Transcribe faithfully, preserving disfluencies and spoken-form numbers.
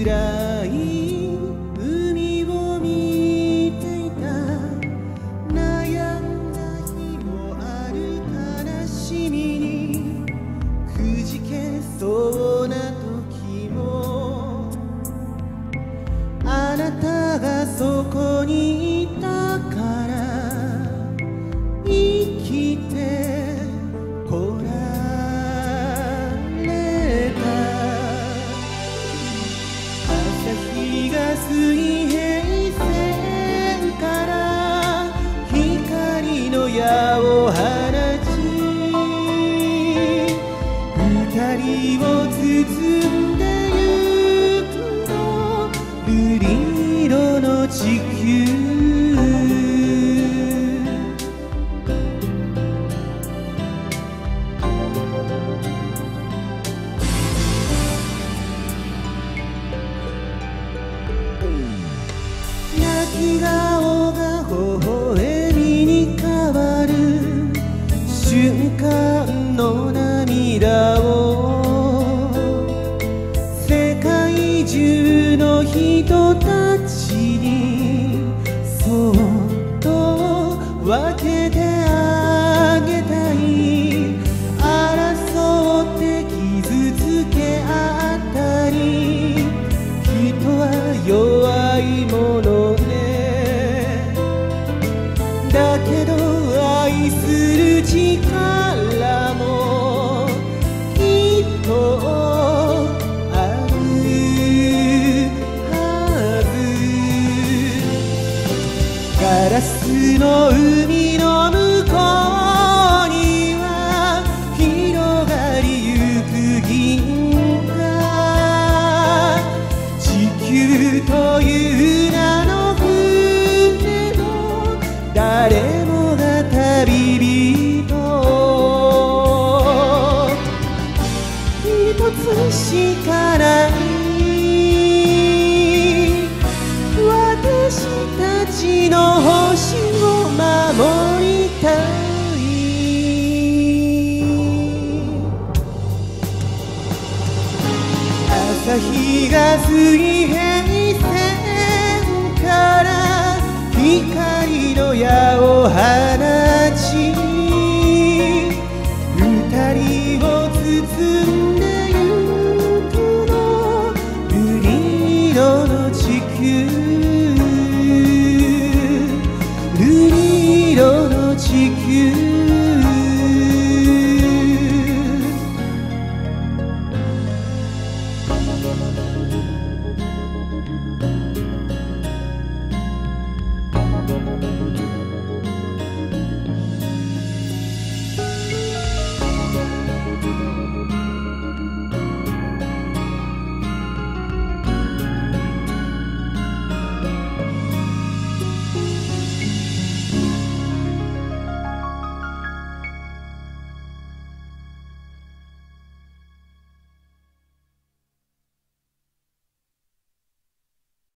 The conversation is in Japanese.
暗い海を見ていた。悩んだ日もある悲しみにくじけそうな時も、あなたがそこにいたから生きてこられた。朝日が水平線から光の矢を放ち、二人を包んでゆくの瑠璃色の地球。泣き顔が微笑みに変わる瞬間の涙を、世界中の人たちにそっと分けてあげたい。争って傷つけ合ったり、人は弱いものね。だけど愛する力もきっとあるはず。ガラスの海の向こうには広がりゆく銀河。地球という名の船の誰もが旅人。一つしかない私たちの星を守りたい。朝日が水平線から光の矢を放ち、